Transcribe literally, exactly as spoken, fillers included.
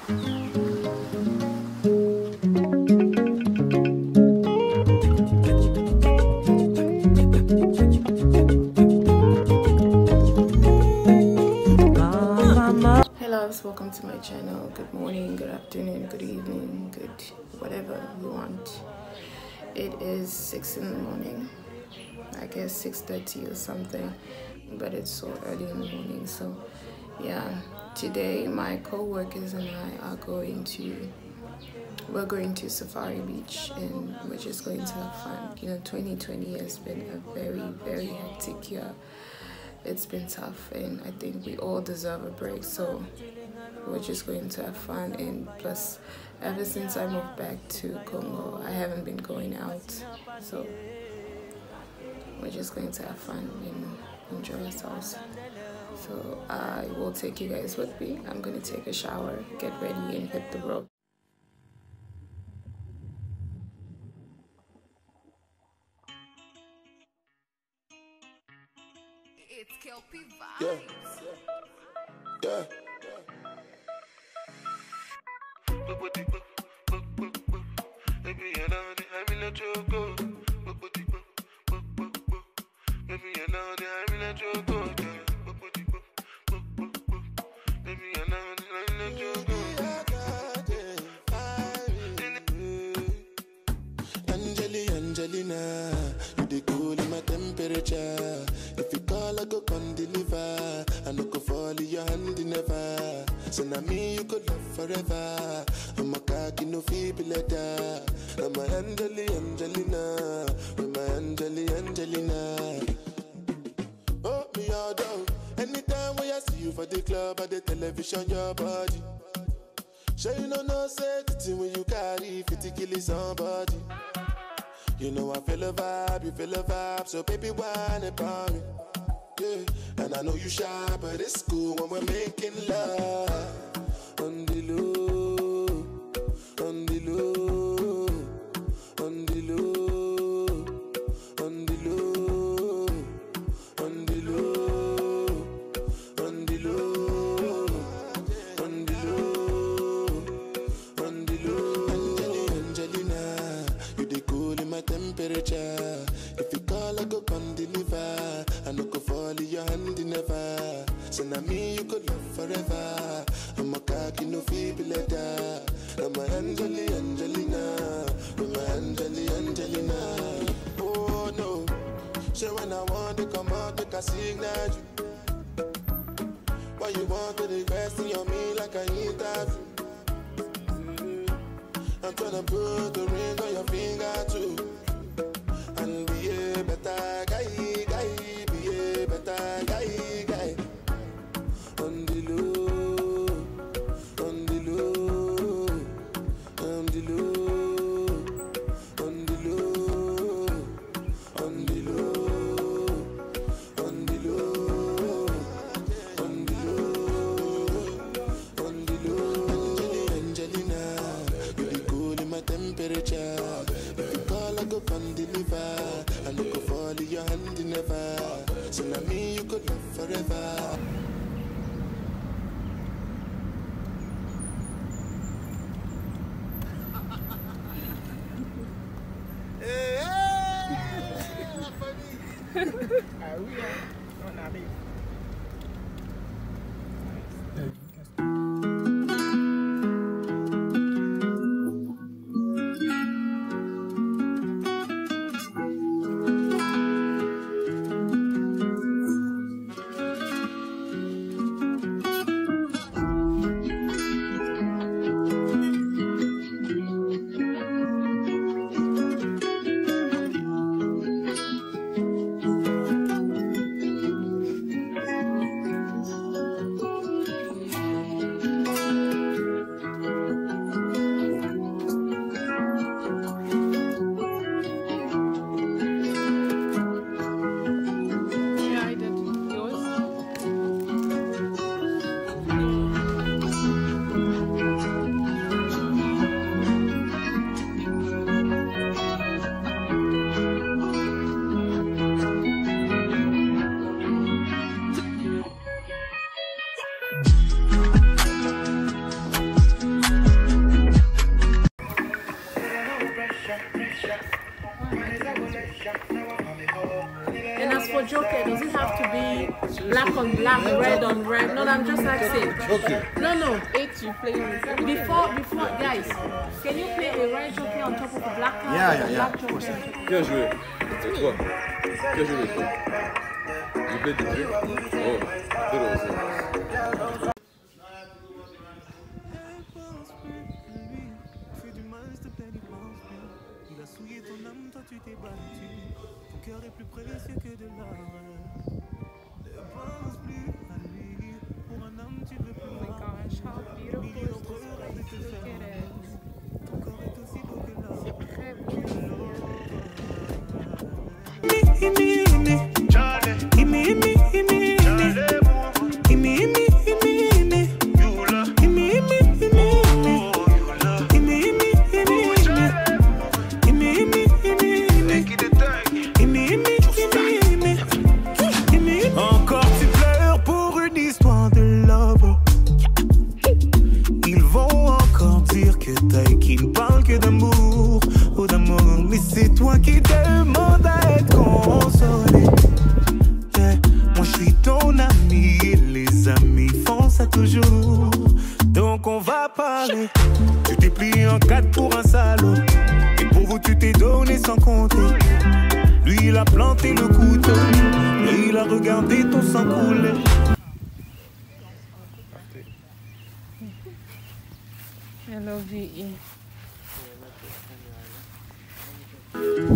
Welcome to my channel. Good morning, good afternoon, good evening, good whatever you want. It is six in the morning, I guess six thirty or something, but it's so early in the morning. So yeah, today my co-workers and I are going to we're going to Safari Beach, and we're just going to have fun. You know, twenty twenty has been a very very hectic year. It's been tough, and I think we all deserve a break, so we're just going to have fun. And plus, ever since I moved back to Congo, I haven't been going out, so we're just going to have fun and enjoy ourselves. So I will take you guys with me. I'm going to take a shower, get ready, and hit the road. It's Kelpie Vibes. Yeah. Yeah. Angelina, you the cool in my temperature. If you call, I go come deliver. I no go fall in your hand never. So now me you could love forever. I'm a cocky no feeble letter. I'm a Angeli Angelina, with my Angeli Angelina. Oh me all down. Anytime when I see you for the club or the television, your body. Sure you know no safety when you carry fifty kill somebody. You know I feel a vibe, you feel a vibe, so baby whine about me, yeah. And I know you shy, but it's cool when we're making love. On the low, on the low, on the low, on the low, on the low, on the low, on the low, on the low. Angelina, Angelina, you the cool in my temperature. If you call, I go come deliver. I no go fall in your hand never. So now me you could love forever. I'm a cocky no feeble letter. I'm a Angeli Angelina, I'm a Angeli Angelina. Oh no, so when I want to come out, make a signal you. Why you want to request on me like I interview? I'm tryna put the ring on your finger too. And be a better guy, guy, be a better guy, guy. On the low, on the low, on the low, on the low, on the low, on the low, on the low, on the low. Angelina, you the cool in my temperature. If you call, I go come deliver. I no go fall in your hand never. So now me you could love forever. Hey, hey, funny. Are we on our base? for joker, does it have to be black on black, red on red? No, I'm just asking. Okay. No, no. Eight you play with. Before, before, guys, can you play a red joker on top of a black card? Yeah, or yeah, a yeah. black joker? Qui a joué? C'est toi. Qui a joué le truc? You played the trick? Oh, good also. Il a souillé ton âme, toi tu t'es battu. Ton cœur est plus précieux que de l'or. Ne pense plus à lui. Pour un homme, tu veux plus. Oh my gosh, how beautiful is this place? Look at it. Ton corps est aussi beau que l'or. C'est très beau. Encore tu pleures pour une histoire de love. Ils vont encore dire que t'as qui ne parle que d'amour ou d'amour. Mais c'est toi qui demande à être consolé. Yeah. Moi je suis ton ami et les amis font ça toujours. Donc on va parler. Tu t'es plié en quatre pour un salaud. Et pour vous tu t'es donné sans compter. Lui il a planté le couteau. Et il a regardé ton sang couler. I love you.